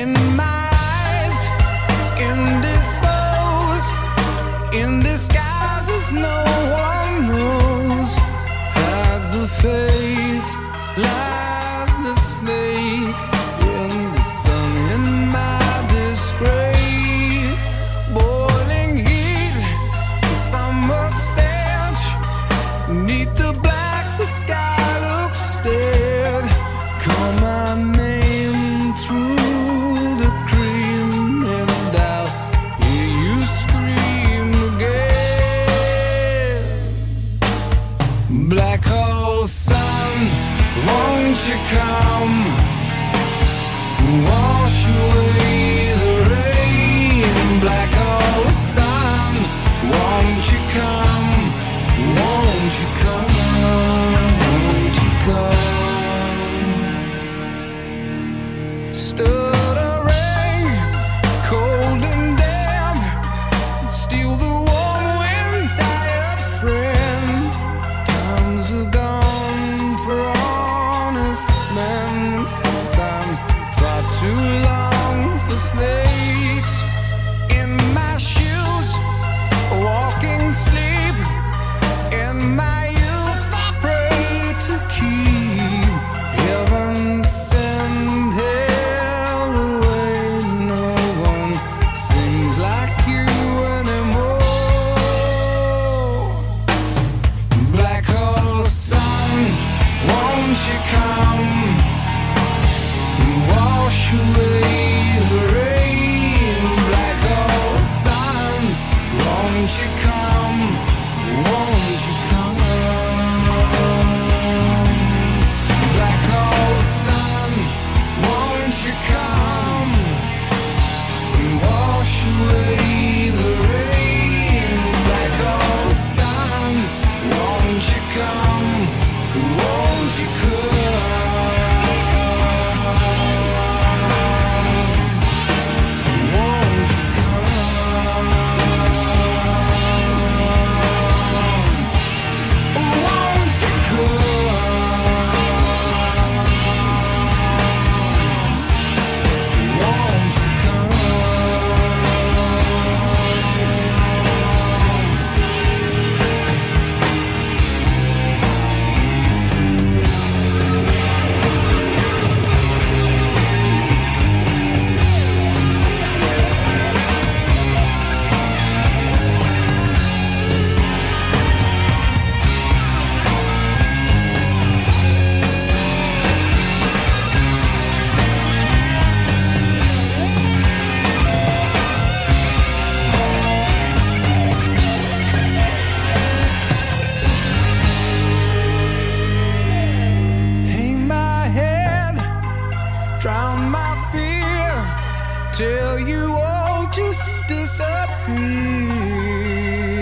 in my eyes, indisposed, in disguises no one knows. Hides the face, lies the snake in the sun, in my disgrace. Boiling heat, the summer stench, neath the black the sky looks dead. Call my name through the cream and I'll hear you scream again. Black hole sun, won't you come, wash away the rain. Black hole sun, won't you come, won't you come, won't you come. Stuttering, cold and damp, steal the warm wind, tired friend. Times are gone for honest men, and sometimes far too long for snakes. In my shoes, walking sleep, in my youth I pray to keep heaven send hell away. No one sings like you anymore. Black hole sun, won't you come, wash away the rain. Black hole sun, won't you come, won't you come. Black hole sun, won't you come and wash away the rain. Black hole sun, won't you come, won't you come. Won't you come? Won't you come? Won't you come? Hang my head, drown my fear, till you all just disappear.